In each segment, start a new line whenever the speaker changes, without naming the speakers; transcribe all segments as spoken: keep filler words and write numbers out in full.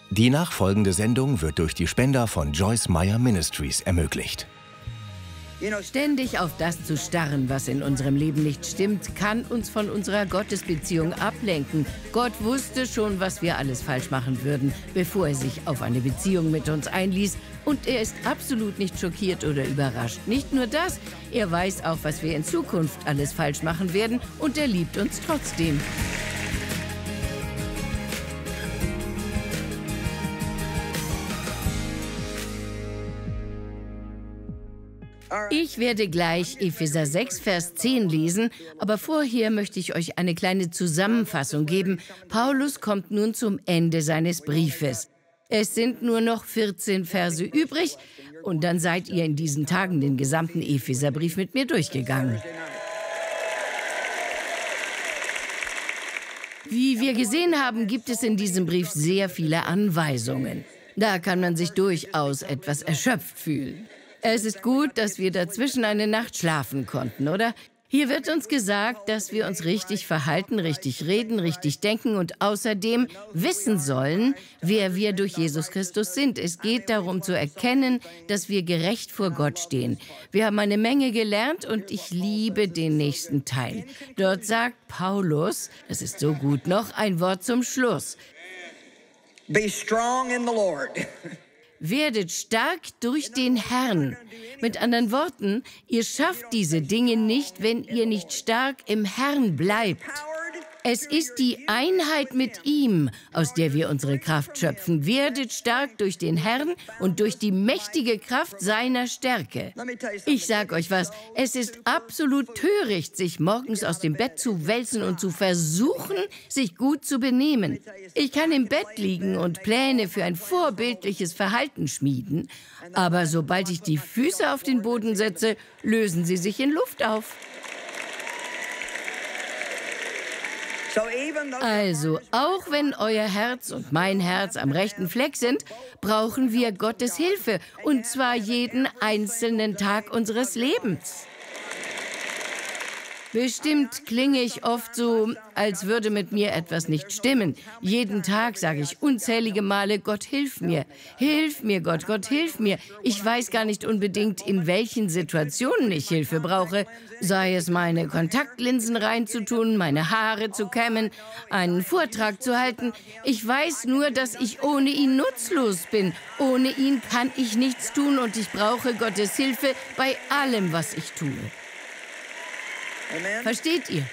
Die nachfolgende Sendung wird durch die Spender von Joyce Meyer Ministries ermöglicht.
Ständig auf das zu starren, was in unserem Leben nicht stimmt, kann uns von unserer Gottesbeziehung ablenken. Gott wusste schon, was wir alles falsch machen würden, bevor er sich auf eine Beziehung mit uns einließ. Und er ist absolut nicht schockiert oder überrascht. Nicht nur das, er weiß auch, was wir in Zukunft alles falsch machen werden, und er liebt uns trotzdem. Ich werde gleich Epheser sechs, Vers zehn lesen, aber vorher möchte ich euch eine kleine Zusammenfassung geben. Paulus kommt nun zum Ende seines Briefes. Es sind nur noch vierzehn Verse übrig und dann seid ihr in diesen Tagen den gesamten Epheserbrief mit mir durchgegangen. Wie wir gesehen haben, gibt es in diesem Brief sehr viele Anweisungen. Da kann man sich durchaus etwas erschöpft fühlen. Es ist gut, dass wir dazwischen eine Nacht schlafen konnten, oder? Hier wird uns gesagt, dass wir uns richtig verhalten, richtig reden, richtig denken und außerdem wissen sollen, wer wir durch Jesus Christus sind. Es geht darum zu erkennen, dass wir gerecht vor Gott stehen. Wir haben eine Menge gelernt und ich liebe den nächsten Teil. Dort sagt Paulus, es ist so gut, noch ein Wort zum Schluss.
Be strong in the Lord.
Werdet stark durch den Herrn. Mit anderen Worten, ihr schafft diese Dinge nicht, wenn ihr nicht stark im Herrn bleibt. Es ist die Einheit mit ihm, aus der wir unsere Kraft schöpfen. Werdet stark durch den Herrn und durch die mächtige Kraft seiner Stärke. Ich sag euch was, es ist absolut töricht, sich morgens aus dem Bett zu wälzen und zu versuchen, sich gut zu benehmen. Ich kann im Bett liegen und Pläne für ein vorbildliches Verhalten schmieden, aber sobald ich die Füße auf den Boden setze, lösen sie sich in Luft auf. Also, auch wenn euer Herz und mein Herz am rechten Fleck sind, brauchen wir Gottes Hilfe, und zwar jeden einzelnen Tag unseres Lebens. Bestimmt klinge ich oft so, als würde mit mir etwas nicht stimmen. Jeden Tag sage ich unzählige Male, Gott, hilf mir. Hilf mir, Gott, Gott, hilf mir. Ich weiß gar nicht unbedingt, in welchen Situationen ich Hilfe brauche. Sei es, meine Kontaktlinsen reinzutun, meine Haare zu kämmen, einen Vortrag zu halten. Ich weiß nur, dass ich ohne ihn nutzlos bin. Ohne ihn kann ich nichts tun und ich brauche Gottes Hilfe bei allem, was ich tue. Versteht ihr?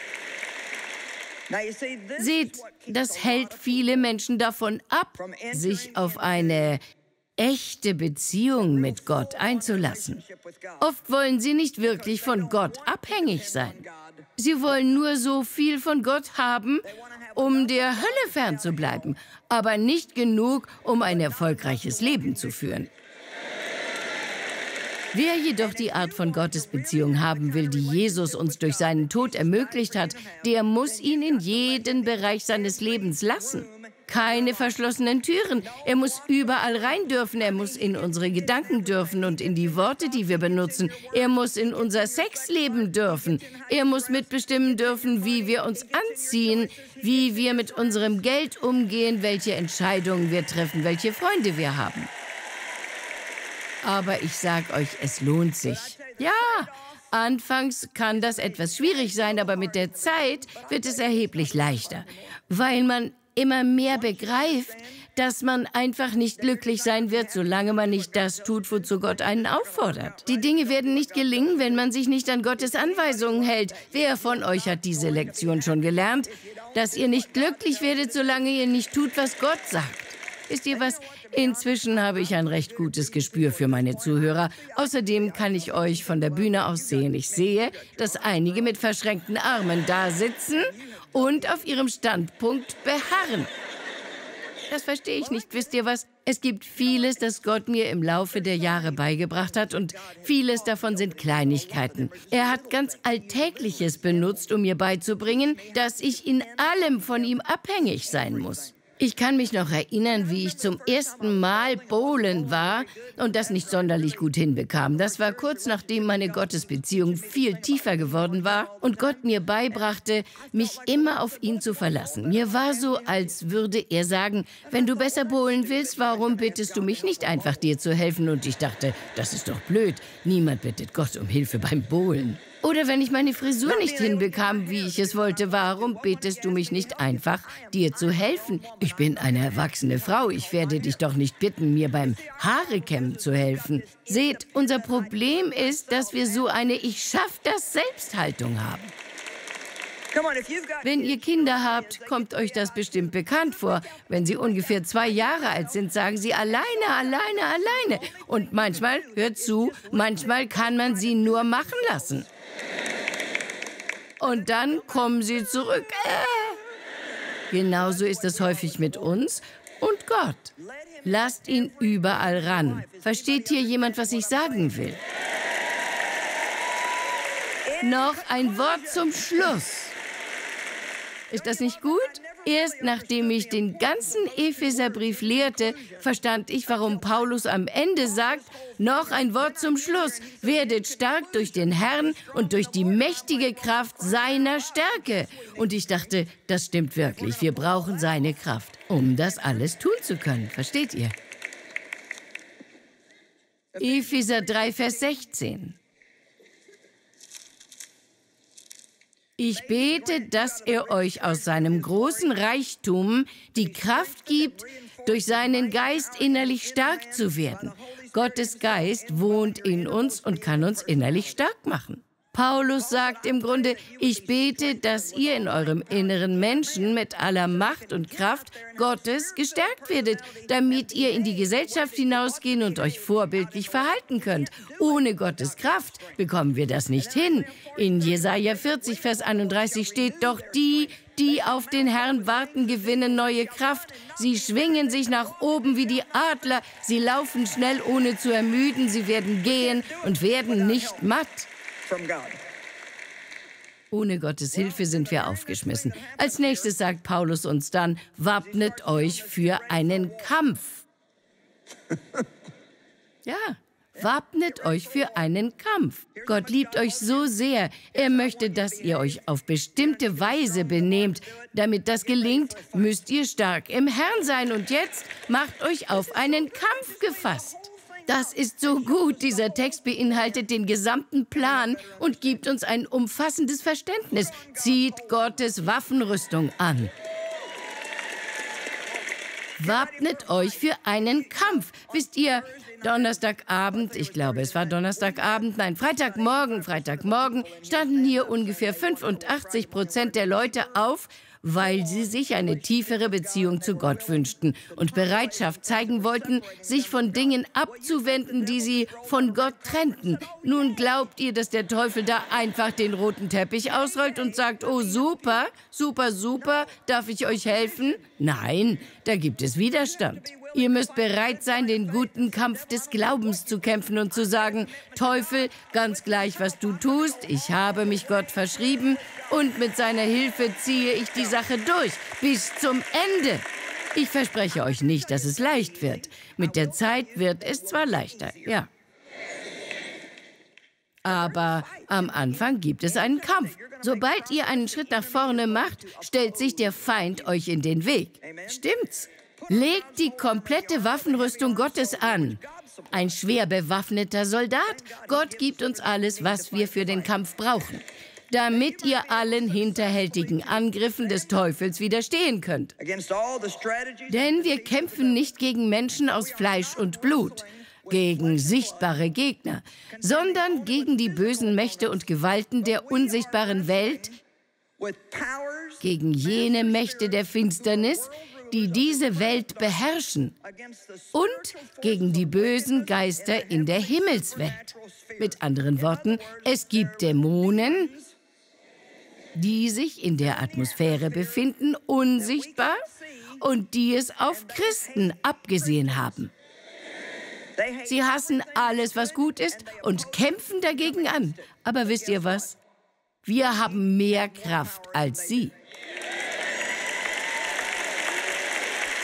Seht, das hält viele Menschen davon ab, sich auf eine echte Beziehung mit Gott einzulassen. Oft wollen sie nicht wirklich von Gott abhängig sein. Sie wollen nur so viel von Gott haben, um der Hölle fernzubleiben, aber nicht genug, um ein erfolgreiches Leben zu führen. Wer jedoch die Art von Gottesbeziehung haben will, die Jesus uns durch seinen Tod ermöglicht hat, der muss ihn in jeden Bereich seines Lebens lassen. Keine verschlossenen Türen. Er muss überall rein dürfen. Er muss in unsere Gedanken dürfen und in die Worte, die wir benutzen. Er muss in unser Sexleben dürfen. Er muss mitbestimmen dürfen, wie wir uns anziehen, wie wir mit unserem Geld umgehen, welche Entscheidungen wir treffen, welche Freunde wir haben. Aber ich sag euch, es lohnt sich. Ja, anfangs kann das etwas schwierig sein, aber mit der Zeit wird es erheblich leichter, weil man immer mehr begreift, dass man einfach nicht glücklich sein wird, solange man nicht das tut, wozu Gott einen auffordert. Die Dinge werden nicht gelingen, wenn man sich nicht an Gottes Anweisungen hält. Wer von euch hat diese Lektion schon gelernt? Dass ihr nicht glücklich werdet, solange ihr nicht tut, was Gott sagt. Wisst ihr was? Inzwischen habe ich ein recht gutes Gespür für meine Zuhörer. Außerdem kann ich euch von der Bühne aus sehen. Ich sehe, dass einige mit verschränkten Armen da sitzen und auf ihrem Standpunkt beharren. Das verstehe ich nicht. Wisst ihr was? Es gibt vieles, das Gott mir im Laufe der Jahre beigebracht hat, und vieles davon sind Kleinigkeiten. Er hat ganz Alltägliches benutzt, um mir beizubringen, dass ich in allem von ihm abhängig sein muss. Ich kann mich noch erinnern, wie ich zum ersten Mal bowlen war und das nicht sonderlich gut hinbekam. Das war kurz nachdem meine Gottesbeziehung viel tiefer geworden war und Gott mir beibrachte, mich immer auf ihn zu verlassen. Mir war so, als würde er sagen, wenn du besser bowlen willst, warum bittest du mich nicht einfach, dir zu helfen? Und ich dachte, das ist doch blöd. Niemand bittet Gott um Hilfe beim Bowlen. Oder wenn ich meine Frisur nicht hinbekam, wie ich es wollte, warum bittest du mich nicht einfach, dir zu helfen? Ich bin eine erwachsene Frau, ich werde dich doch nicht bitten, mir beim Haarekämmen zu helfen. Seht, unser Problem ist, dass wir so eine Ich-schaff-das-Selbst-Haltung haben. Wenn ihr Kinder habt, kommt euch das bestimmt bekannt vor. Wenn sie ungefähr zwei Jahre alt sind, sagen sie alleine, alleine, alleine. Und manchmal, hört zu, manchmal kann man sie nur machen lassen. Und dann kommen sie zurück. Äh. Genauso ist es häufig mit uns und Gott. Lasst ihn überall ran. Versteht hier jemand, was ich sagen will? Noch ein Wort zum Schluss. Ist das nicht gut? Erst nachdem ich den ganzen Epheserbrief lehrte, verstand ich, warum Paulus am Ende sagt, noch ein Wort zum Schluss, werdet stark durch den Herrn und durch die mächtige Kraft seiner Stärke. Und ich dachte, das stimmt wirklich, wir brauchen seine Kraft, um das alles tun zu können. Versteht ihr? Epheser drei, Vers sechzehn. Ich bete, dass er euch aus seinem großen Reichtum die Kraft gibt, durch seinen Geist innerlich stark zu werden. Gottes Geist wohnt in uns und kann uns innerlich stark machen. Paulus sagt im Grunde, ich bete, dass ihr in eurem inneren Menschen mit aller Macht und Kraft Gottes gestärkt werdet, damit ihr in die Gesellschaft hinausgehen und euch vorbildlich verhalten könnt. Ohne Gottes Kraft bekommen wir das nicht hin. In Jesaja vierzig, Vers einunddreißig steht doch, die, die auf den Herrn warten, gewinnen neue Kraft. Sie schwingen sich nach oben wie die Adler. Sie laufen schnell, ohne zu ermüden. Sie werden gehen und werden nicht matt. Ohne Gottes Hilfe sind wir aufgeschmissen. Als nächstes sagt Paulus uns dann, wappnet euch für einen Kampf. Ja, wappnet euch für einen Kampf. Gott liebt euch so sehr. Er möchte, dass ihr euch auf bestimmte Weise benehmt. Damit das gelingt, müsst ihr stark im Herrn sein. Und jetzt macht euch auf einen Kampf gefasst. Das ist so gut. Dieser Text beinhaltet den gesamten Plan und gibt uns ein umfassendes Verständnis. Zieht Gottes Waffenrüstung an. Wappnet euch für einen Kampf. Wisst ihr, Donnerstagabend, ich glaube, es war Donnerstagabend, nein, Freitagmorgen, Freitagmorgen standen hier ungefähr fünfundachtzig Prozent der Leute auf, weil sie sich eine tiefere Beziehung zu Gott wünschten und Bereitschaft zeigen wollten, sich von Dingen abzuwenden, die sie von Gott trennten. Nun glaubt ihr, dass der Teufel da einfach den roten Teppich ausrollt und sagt, oh super, super, super, darf ich euch helfen? Nein, da gibt es Widerstand. Ihr müsst bereit sein, den guten Kampf des Glaubens zu kämpfen und zu sagen, Teufel, ganz gleich, was du tust, ich habe mich Gott verschrieben und mit seiner Hilfe ziehe ich die Sache durch, bis zum Ende. Ich verspreche euch nicht, dass es leicht wird. Mit der Zeit wird es zwar leichter, ja. Aber am Anfang gibt es einen Kampf. Sobald ihr einen Schritt nach vorne macht, stellt sich der Feind euch in den Weg. Stimmt's? Legt die komplette Waffenrüstung Gottes an. Ein schwer bewaffneter Soldat. Gott gibt uns alles, was wir für den Kampf brauchen, damit ihr allen hinterhältigen Angriffen des Teufels widerstehen könnt. Denn wir kämpfen nicht gegen Menschen aus Fleisch und Blut, gegen sichtbare Gegner, sondern gegen die bösen Mächte und Gewalten der unsichtbaren Welt, gegen jene Mächte der Finsternis, die diese Welt beherrschen, und gegen die bösen Geister in der Himmelswelt. Mit anderen Worten, es gibt Dämonen, die sich in der Atmosphäre befinden, unsichtbar, und die es auf Christen abgesehen haben. Sie hassen alles, was gut ist, und kämpfen dagegen an. Aber wisst ihr was? Wir haben mehr Kraft als sie.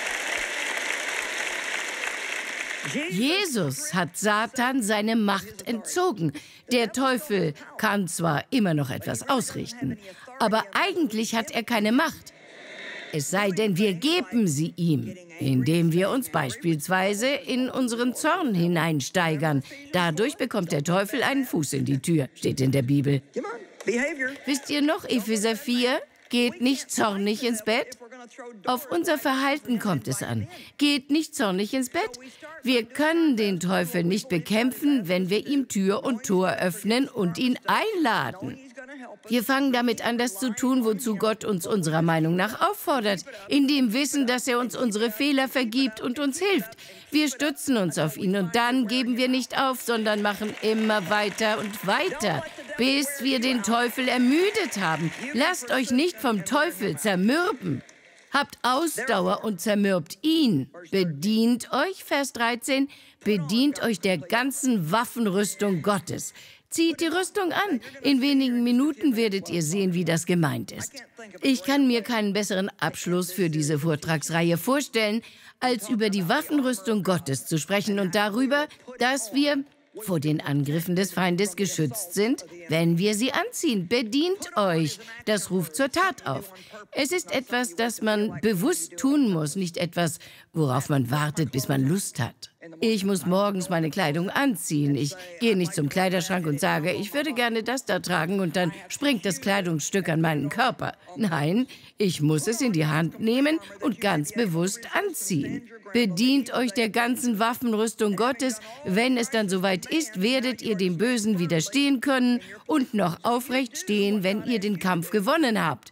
Jesus hat Satan seine Macht entzogen. Der Teufel kann zwar immer noch etwas ausrichten, aber eigentlich hat er keine Macht. Es sei denn, wir geben sie ihm, indem wir uns beispielsweise in unseren Zorn hineinsteigern. Dadurch bekommt der Teufel einen Fuß in die Tür, steht in der Bibel. Wisst ihr noch, Epheser vier? Geht nicht zornig ins Bett? Auf unser Verhalten kommt es an. Geht nicht zornig ins Bett. Wir können den Teufel nicht bekämpfen, wenn wir ihm Tür und Tor öffnen und ihn einladen. Wir fangen damit an, das zu tun, wozu Gott uns unserer Meinung nach auffordert, in dem Wissen, dass er uns unsere Fehler vergibt und uns hilft. Wir stützen uns auf ihn und dann geben wir nicht auf, sondern machen immer weiter und weiter, bis wir den Teufel ermüdet haben. Lasst euch nicht vom Teufel zermürben. Habt Ausdauer und zermürbt ihn. Bedient euch, Vers dreizehn, bedient euch der ganzen Waffenrüstung Gottes. Zieht die Rüstung an. In wenigen Minuten werdet ihr sehen, wie das gemeint ist. Ich kann mir keinen besseren Abschluss für diese Vortragsreihe vorstellen, als über die Waffenrüstung Gottes zu sprechen und darüber, dass wir vor den Angriffen des Feindes geschützt sind, wenn wir sie anziehen. Bedient euch. Das ruft zur Tat auf. Es ist etwas, das man bewusst tun muss, nicht etwas, worauf man wartet, bis man Lust hat. Ich muss morgens meine Kleidung anziehen. Ich gehe nicht zum Kleiderschrank und sage, ich würde gerne das da tragen und dann springt das Kleidungsstück an meinen Körper. Nein, ich muss es in die Hand nehmen und ganz bewusst anziehen. Bedient euch der ganzen Waffenrüstung Gottes. Wenn es dann soweit ist, werdet ihr dem Bösen widerstehen können und noch aufrecht stehen, wenn ihr den Kampf gewonnen habt.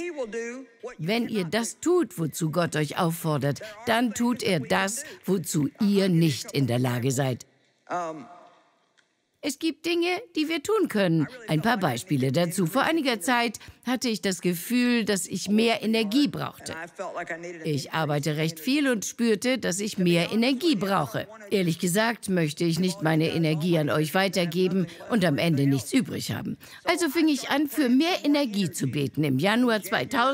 Wenn ihr das tut, wozu Gott euch auffordert, dann tut er das, wozu ihr nicht in der Lage seid. Es gibt Dinge, die wir tun können. Ein paar Beispiele dazu. Vor einiger Zeit hatte ich das Gefühl, dass ich mehr Energie brauchte. Ich arbeite recht viel und spürte, dass ich mehr Energie brauche. Ehrlich gesagt möchte ich nicht meine Energie an euch weitergeben und am Ende nichts übrig haben. Also fing ich an, für mehr Energie zu beten im Januar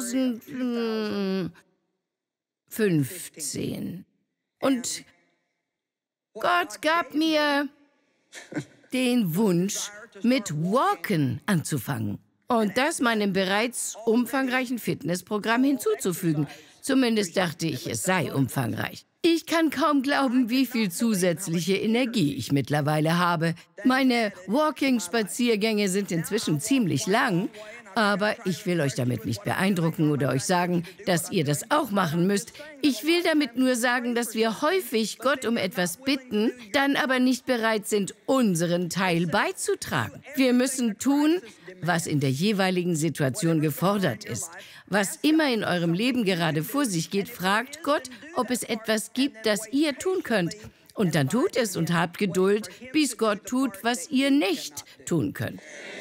zweitausendfünfzehn. Und Gott gab mir den Wunsch, mit Walken anzufangen und das meinem bereits umfangreichen Fitnessprogramm hinzuzufügen. Zumindest dachte ich, es sei umfangreich. Ich kann kaum glauben, wie viel zusätzliche Energie ich mittlerweile habe. Meine Walking-Spaziergänge sind inzwischen ziemlich lang, aber ich will euch damit nicht beeindrucken oder euch sagen, dass ihr das auch machen müsst. Ich will damit nur sagen, dass wir häufig Gott um etwas bitten, dann aber nicht bereit sind, unseren Teil beizutragen. Wir müssen tun, was in der jeweiligen Situation gefordert ist. Was immer in eurem Leben gerade vor sich geht, fragt Gott, ob es etwas gibt, das ihr tun könnt. Und dann tut es und habt Geduld, bis Gott tut, was ihr nicht tun könnt.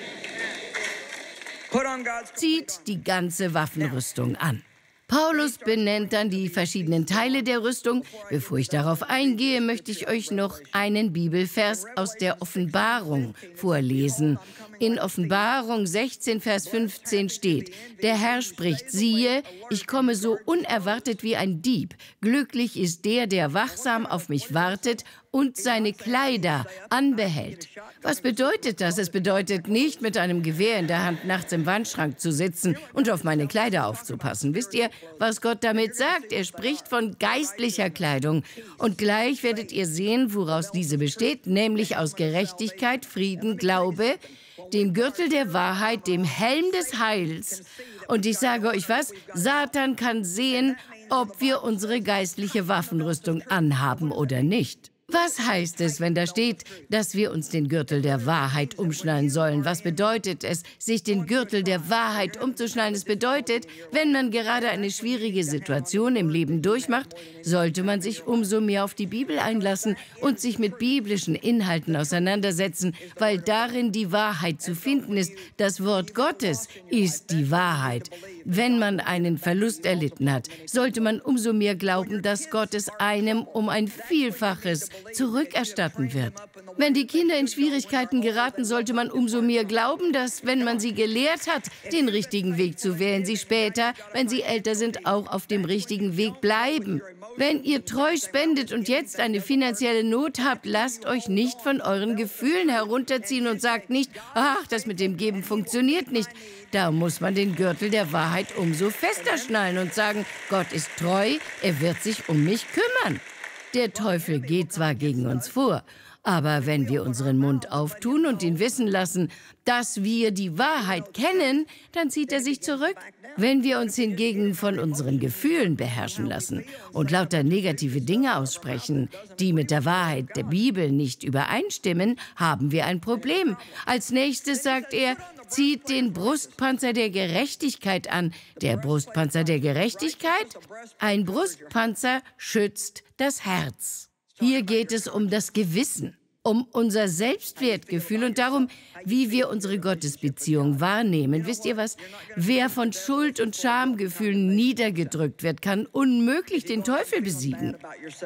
Zieht die ganze Waffenrüstung an. Paulus benennt dann die verschiedenen Teile der Rüstung. Bevor ich darauf eingehe, möchte ich euch noch einen Bibelvers aus der Offenbarung vorlesen. In Offenbarung sechzehn, Vers fünfzehn steht: Der Herr spricht, siehe, ich komme so unerwartet wie ein Dieb. Glücklich ist der, der wachsam auf mich wartet und seine Kleider anbehält. Was bedeutet das? Es bedeutet nicht, mit einem Gewehr in der Hand nachts im Wandschrank zu sitzen und auf meine Kleider aufzupassen. Wisst ihr, was Gott damit sagt? Er spricht von geistlicher Kleidung. Und gleich werdet ihr sehen, woraus diese besteht, nämlich aus Gerechtigkeit, Frieden, Glaube, dem Gürtel der Wahrheit, dem Helm des Heils. Und ich sage euch was, Satan kann sehen, ob wir unsere geistliche Waffenrüstung anhaben oder nicht. Was heißt es, wenn da steht, dass wir uns den Gürtel der Wahrheit umschnallen sollen? Was bedeutet es, sich den Gürtel der Wahrheit umzuschnallen? Es bedeutet, wenn man gerade eine schwierige Situation im Leben durchmacht, sollte man sich umso mehr auf die Bibel einlassen und sich mit biblischen Inhalten auseinandersetzen, weil darin die Wahrheit zu finden ist. Das Wort Gottes ist die Wahrheit. Wenn man einen Verlust erlitten hat, sollte man umso mehr glauben, dass Gott es einem um ein Vielfaches zurückerstatten wird. Wenn die Kinder in Schwierigkeiten geraten, sollte man umso mehr glauben, dass, wenn man sie gelehrt hat, den richtigen Weg zu wählen, sie später, wenn sie älter sind, auch auf dem richtigen Weg bleiben. Wenn ihr treu spendet und jetzt eine finanzielle Not habt, lasst euch nicht von euren Gefühlen herunterziehen und sagt nicht, ach, das mit dem Geben funktioniert nicht. Da muss man den Gürtel der Wahrheit umso fester schnallen und sagen, Gott ist treu, er wird sich um mich kümmern. Der Teufel geht zwar gegen uns vor, aber wenn wir unseren Mund auftun und ihn wissen lassen, dass wir die Wahrheit kennen, dann zieht er sich zurück. Wenn wir uns hingegen von unseren Gefühlen beherrschen lassen und lauter negative Dinge aussprechen, die mit der Wahrheit der Bibel nicht übereinstimmen, haben wir ein Problem. Als nächstes sagt er, zieht den Brustpanzer der Gerechtigkeit an. Der Brustpanzer der Gerechtigkeit? Ein Brustpanzer schützt das Herz. Hier geht es um das Gewissen, um unser Selbstwertgefühl und darum, wie wir unsere Gottesbeziehung wahrnehmen. Wisst ihr was? Wer von Schuld- und Schamgefühlen niedergedrückt wird, kann unmöglich den Teufel besiegen.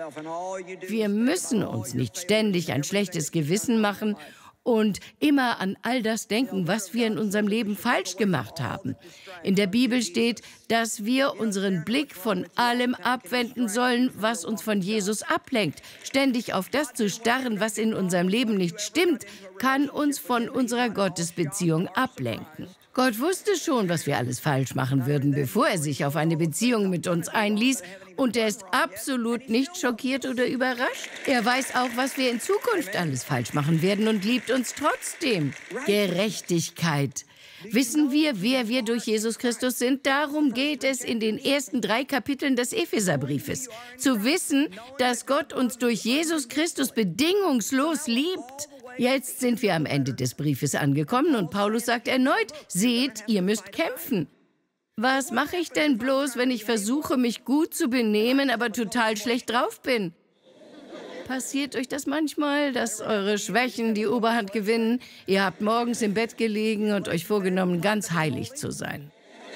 Wir müssen uns nicht ständig ein schlechtes Gewissen machen und immer an all das denken, was wir in unserem Leben falsch gemacht haben. In der Bibel steht, dass wir unseren Blick von allem abwenden sollen, was uns von Jesus ablenkt. Ständig auf das zu starren, was in unserem Leben nicht stimmt, kann uns von unserer Gottesbeziehung ablenken. Gott wusste schon, was wir alles falsch machen würden, bevor er sich auf eine Beziehung mit uns einließ. Und er ist absolut nicht schockiert oder überrascht. Er weiß auch, was wir in Zukunft alles falsch machen werden und liebt uns trotzdem. Gerechtigkeit. Wissen wir, wer wir durch Jesus Christus sind? Darum geht es in den ersten drei Kapiteln des Epheserbriefes. Zu wissen, dass Gott uns durch Jesus Christus bedingungslos liebt. Jetzt sind wir am Ende des Briefes angekommen und Paulus sagt erneut, seht, ihr müsst kämpfen. Was mache ich denn bloß, wenn ich versuche, mich gut zu benehmen, aber total schlecht drauf bin? Passiert euch das manchmal, dass eure Schwächen die Oberhand gewinnen? Ihr habt morgens im Bett gelegen und euch vorgenommen, ganz heilig zu sein.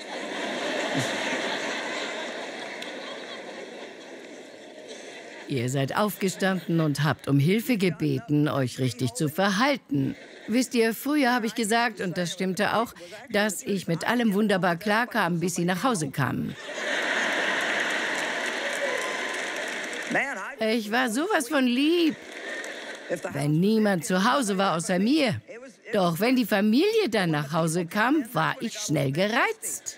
Ihr seid aufgestanden und habt um Hilfe gebeten, euch richtig zu verhalten. Wisst ihr, früher habe ich gesagt, und das stimmte auch, dass ich mit allem wunderbar klarkam, bis sie nach Hause kamen. Ich war sowas von lieb, wenn niemand zu Hause war außer mir. Doch wenn die Familie dann nach Hause kam, war ich schnell gereizt.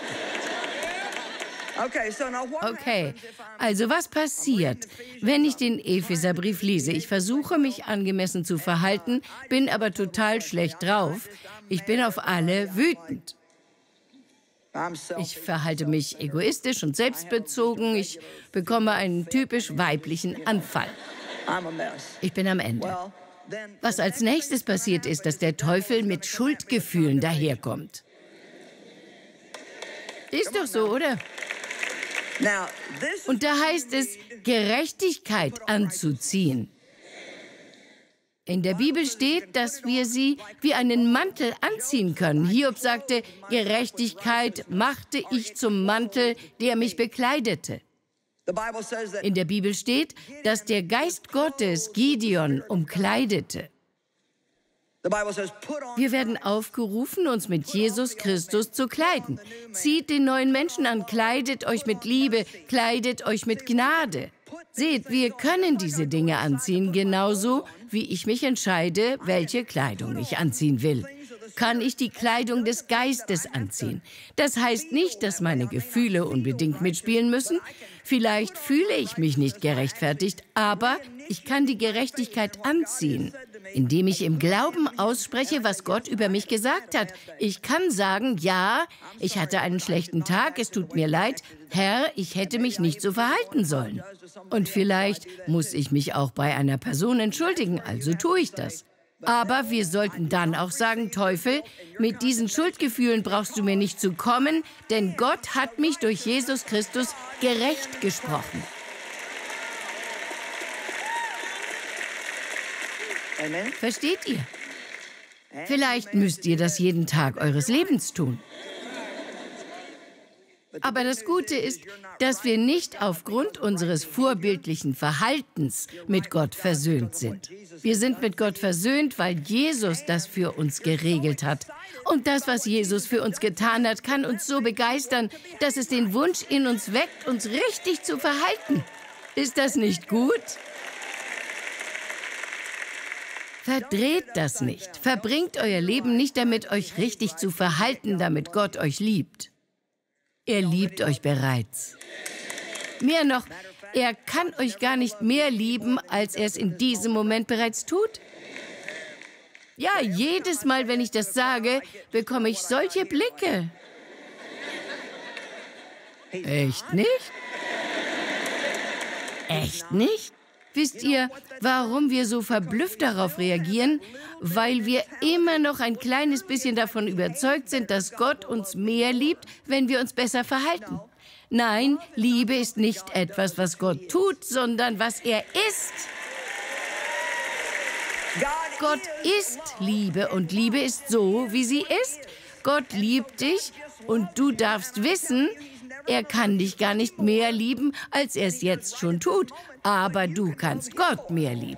Okay, also was passiert, wenn ich den Epheserbrief lese? Ich versuche, mich angemessen zu verhalten, bin aber total schlecht drauf. Ich bin auf alle wütend. Ich verhalte mich egoistisch und selbstbezogen. Ich bekomme einen typisch weiblichen Anfall. Ich bin am Ende. Was als nächstes passiert ist, dass der Teufel mit Schuldgefühlen daherkommt. Ist doch so, oder? Und da heißt es, Gerechtigkeit anzuziehen. In der Bibel steht, dass wir sie wie einen Mantel anziehen können. Hiob sagte, Gerechtigkeit machte ich zum Mantel, der mich bekleidete. In der Bibel steht, dass der Geist Gottes Gideon umkleidete. Wir werden aufgerufen, uns mit Jesus Christus zu kleiden. Zieht den neuen Menschen an, kleidet euch mit Liebe, kleidet euch mit Gnade. Seht, wir können diese Dinge anziehen, genauso wie ich mich entscheide, welche Kleidung ich anziehen will. Kann ich die Kleidung des Geistes anziehen? Das heißt nicht, dass meine Gefühle unbedingt mitspielen müssen. Vielleicht fühle ich mich nicht gerechtfertigt, aber ich kann die Gerechtigkeit anziehen, indem ich im Glauben ausspreche, was Gott über mich gesagt hat. Ich kann sagen, ja, ich hatte einen schlechten Tag, es tut mir leid. Herr, ich hätte mich nicht so verhalten sollen. Und vielleicht muss ich mich auch bei einer Person entschuldigen, also tue ich das. Aber wir sollten dann auch sagen, Teufel, mit diesen Schuldgefühlen brauchst du mir nicht zu kommen, denn Gott hat mich durch Jesus Christus gerecht gesprochen. Versteht ihr? Vielleicht müsst ihr das jeden Tag eures Lebens tun. Aber das Gute ist, dass wir nicht aufgrund unseres vorbildlichen Verhaltens mit Gott versöhnt sind. Wir sind mit Gott versöhnt, weil Jesus das für uns geregelt hat. Und das, was Jesus für uns getan hat, kann uns so begeistern, dass es den Wunsch in uns weckt, uns richtig zu verhalten. Ist das nicht gut? Verdreht das nicht. Verbringt euer Leben nicht damit, euch richtig zu verhalten, damit Gott euch liebt. Er liebt euch bereits. Mehr noch, er kann euch gar nicht mehr lieben, als er es in diesem Moment bereits tut. Ja, jedes Mal, wenn ich das sage, bekomme ich solche Blicke. Echt nicht? Echt nicht? Wisst ihr, warum wir so verblüfft darauf reagieren? Weil wir immer noch ein kleines bisschen davon überzeugt sind, dass Gott uns mehr liebt, wenn wir uns besser verhalten. Nein, Liebe ist nicht etwas, was Gott tut, sondern was er ist. Gott ist Liebe und Liebe ist so, wie sie ist. Gott liebt dich und du darfst wissen, er kann dich gar nicht mehr lieben, als er es jetzt schon tut. Aber du kannst Gott mehr lieben.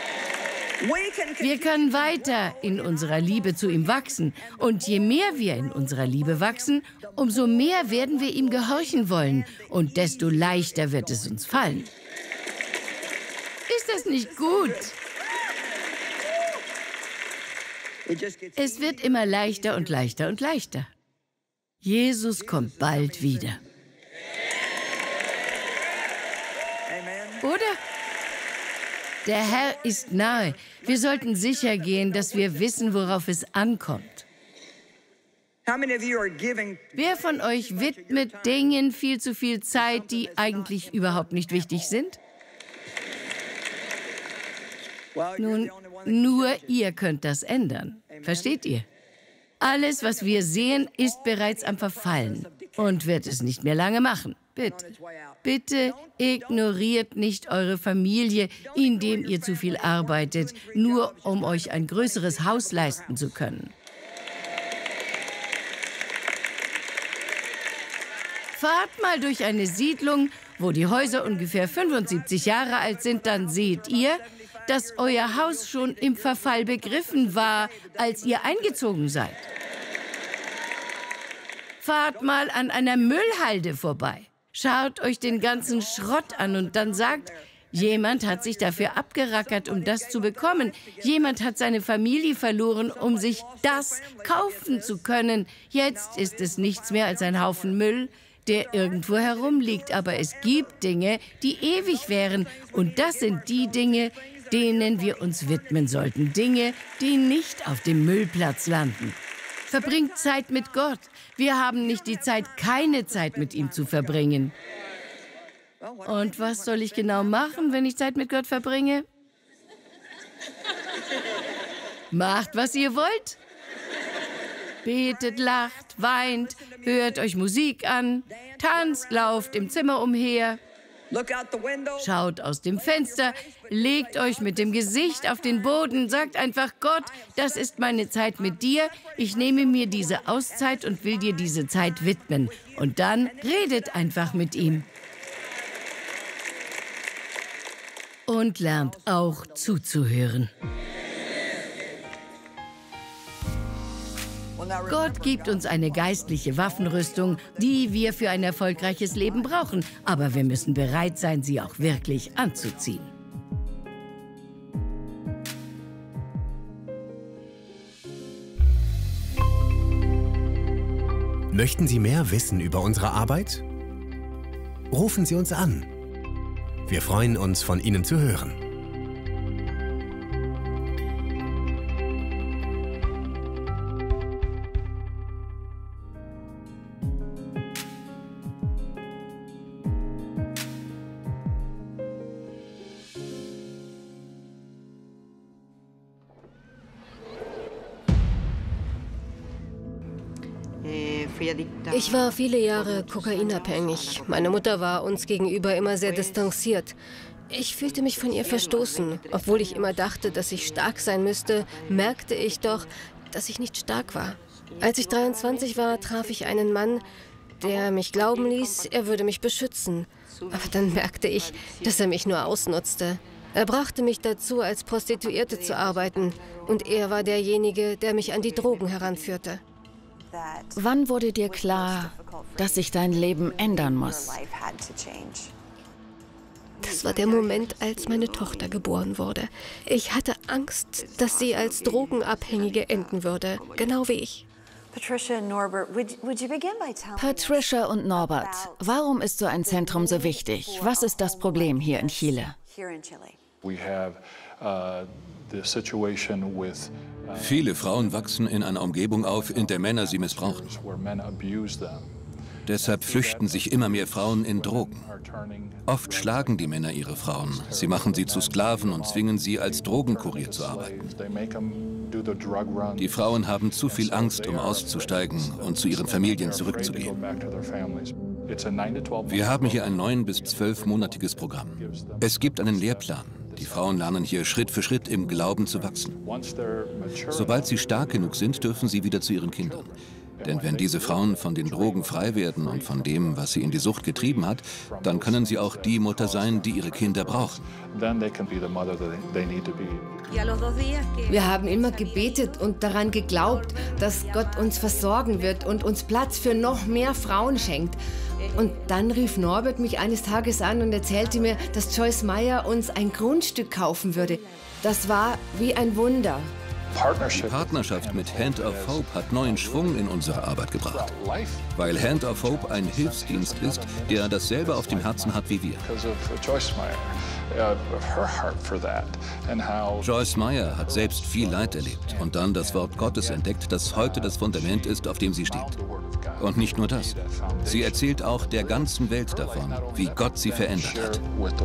Wir können weiter in unserer Liebe zu ihm wachsen. Und je mehr wir in unserer Liebe wachsen, umso mehr werden wir ihm gehorchen wollen. Und desto leichter wird es uns fallen. Ist das nicht gut? Es wird immer leichter und leichter und leichter. Jesus kommt bald wieder. Oder? Der Herr ist nahe. Wir sollten sicher gehen, dass wir wissen, worauf es ankommt. Wer von euch widmet Dingen viel zu viel Zeit, die eigentlich überhaupt nicht wichtig sind? Nun, nur ihr könnt das ändern. Versteht ihr? Alles, was wir sehen, ist bereits am Verfallen und wird es nicht mehr lange machen. Bitte, bitte ignoriert nicht eure Familie, indem ihr zu viel arbeitet, nur um euch ein größeres Haus leisten zu können. Fahrt mal durch eine Siedlung, wo die Häuser ungefähr fünfundsiebzig Jahre alt sind, dann seht ihr, dass euer Haus schon im Verfall begriffen war, als ihr eingezogen seid. Fahrt mal an einer Müllhalde vorbei. Schaut euch den ganzen Schrott an und dann sagt, jemand hat sich dafür abgerackert, um das zu bekommen. Jemand hat seine Familie verloren, um sich das kaufen zu können. Jetzt ist es nichts mehr als ein Haufen Müll, der irgendwo herumliegt. Aber es gibt Dinge, die ewig wären. Und das sind die Dinge, denen wir uns widmen sollten. Dinge, die nicht auf dem Müllplatz landen. Verbringt Zeit mit Gott. Wir haben nicht die Zeit, keine Zeit mit ihm zu verbringen. Und was soll ich genau machen, wenn ich Zeit mit Gott verbringe? Macht, was ihr wollt. Betet, lacht, weint, hört euch Musik an, tanzt, lauft im Zimmer umher. Schaut aus dem Fenster, legt euch mit dem Gesicht auf den Boden, sagt einfach, Gott, das ist meine Zeit mit dir, ich nehme mir diese Auszeit und will dir diese Zeit widmen. Und dann redet einfach mit ihm. Und lernt auch zuzuhören. Gott gibt uns eine geistliche Waffenrüstung, die wir für ein erfolgreiches Leben brauchen. Aber wir müssen bereit sein, sie auch wirklich anzuziehen.
Möchten Sie mehr wissen über unsere Arbeit? Rufen Sie uns an. Wir freuen uns, von Ihnen zu hören.
Ich war viele Jahre kokainabhängig. Meine Mutter war uns gegenüber immer sehr distanziert. Ich fühlte mich von ihr verstoßen. Obwohl ich immer dachte, dass ich stark sein müsste, merkte ich doch, dass ich nicht stark war. Als ich dreiundzwanzig war, traf ich einen Mann, der mich glauben ließ, er würde mich beschützen. Aber dann merkte ich, dass er mich nur ausnutzte. Er brachte mich dazu, als Prostituierte zu arbeiten. Und er war derjenige, der mich an die Drogen heranführte.
Wann wurde dir klar, dass sich dein Leben ändern muss?
Das war der Moment, als meine Tochter geboren wurde. Ich hatte Angst, dass sie als Drogenabhängige enden würde, genau wie ich.
Patricia und Norbert, warum ist so ein Zentrum so wichtig? Was ist das Problem hier in Chile?
Viele Frauen wachsen in einer Umgebung auf, in der Männer sie missbrauchen. Deshalb flüchten sich immer mehr Frauen in Drogen. Oft schlagen die Männer ihre Frauen. Sie machen sie zu Sklaven und zwingen sie, als Drogenkurier zu arbeiten. Die Frauen haben zu viel Angst, um auszusteigen und zu ihren Familien zurückzugehen. Wir haben hier ein neun- bis zwölfmonatiges Programm. Es gibt einen Lehrplan. Die Frauen lernen hier Schritt für Schritt im Glauben zu wachsen. Sobald sie stark genug sind, dürfen sie wieder zu ihren Kindern. Denn wenn diese Frauen von den Drogen frei werden und von dem, was sie in die Sucht getrieben hat, dann können sie auch die Mutter sein, die ihre Kinder brauchen.
Wir haben immer gebetet und daran geglaubt, dass Gott uns versorgen wird und uns Platz für noch mehr Frauen schenkt. Und dann rief Norbert mich eines Tages an und erzählte mir, dass Joyce Meyer uns ein Grundstück kaufen würde. Das war wie ein Wunder.
Die Partnerschaft mit Hand of Hope hat neuen Schwung in unsere Arbeit gebracht, weil Hand of Hope ein Hilfsdienst ist, der dasselbe auf dem Herzen hat wie wir. Joyce Meyer hat selbst viel Leid erlebt und dann das Wort Gottes entdeckt, das heute das Fundament ist, auf dem sie steht. Und nicht nur das. Sie erzählt auch der ganzen Welt davon, wie Gott sie verändert hat.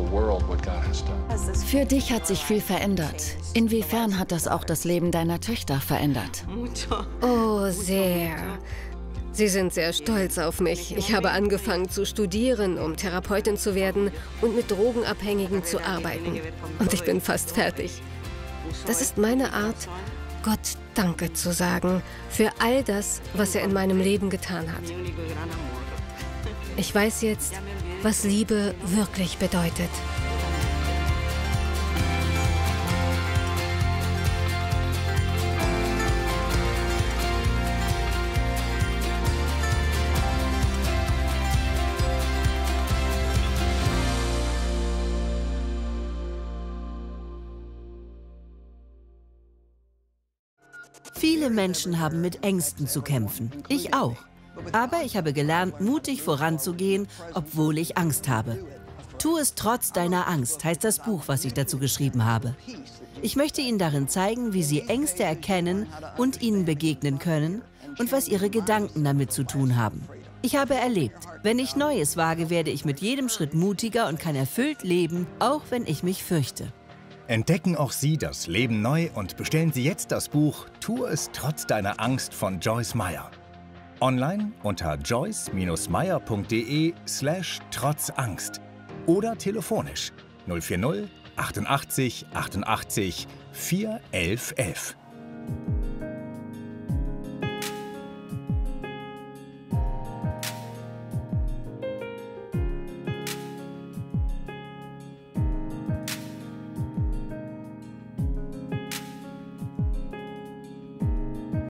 Für dich hat sich viel verändert. Inwiefern hat das auch das Leben deiner Töchter verändert?
Oh, sehr. Sie sind sehr stolz auf mich. Ich habe angefangen zu studieren, um Therapeutin zu werden und mit Drogenabhängigen zu arbeiten. Und ich bin fast fertig. Das ist meine Art, Gott Danke zu sagen für all das, was er in meinem Leben getan hat. Ich weiß jetzt, was Liebe wirklich bedeutet.
Viele Menschen haben mit Ängsten zu kämpfen. Ich auch. Aber ich habe gelernt, mutig voranzugehen, obwohl ich Angst habe. Tu es trotz deiner Angst, heißt das Buch, was ich dazu geschrieben habe. Ich möchte Ihnen darin zeigen, wie Sie Ängste erkennen und ihnen begegnen können und was Ihre Gedanken damit zu tun haben. Ich habe erlebt, wenn ich Neues wage, werde ich mit jedem Schritt mutiger und kann erfüllt leben, auch wenn ich mich fürchte.
Entdecken auch Sie das Leben neu und bestellen Sie jetzt das Buch Tu es trotz deiner Angst von Joyce Meyer. Online unter joyce meyer punkt de slash trotz Angst oder telefonisch null vier null achtundachtzig achtundachtzig vier elf elf.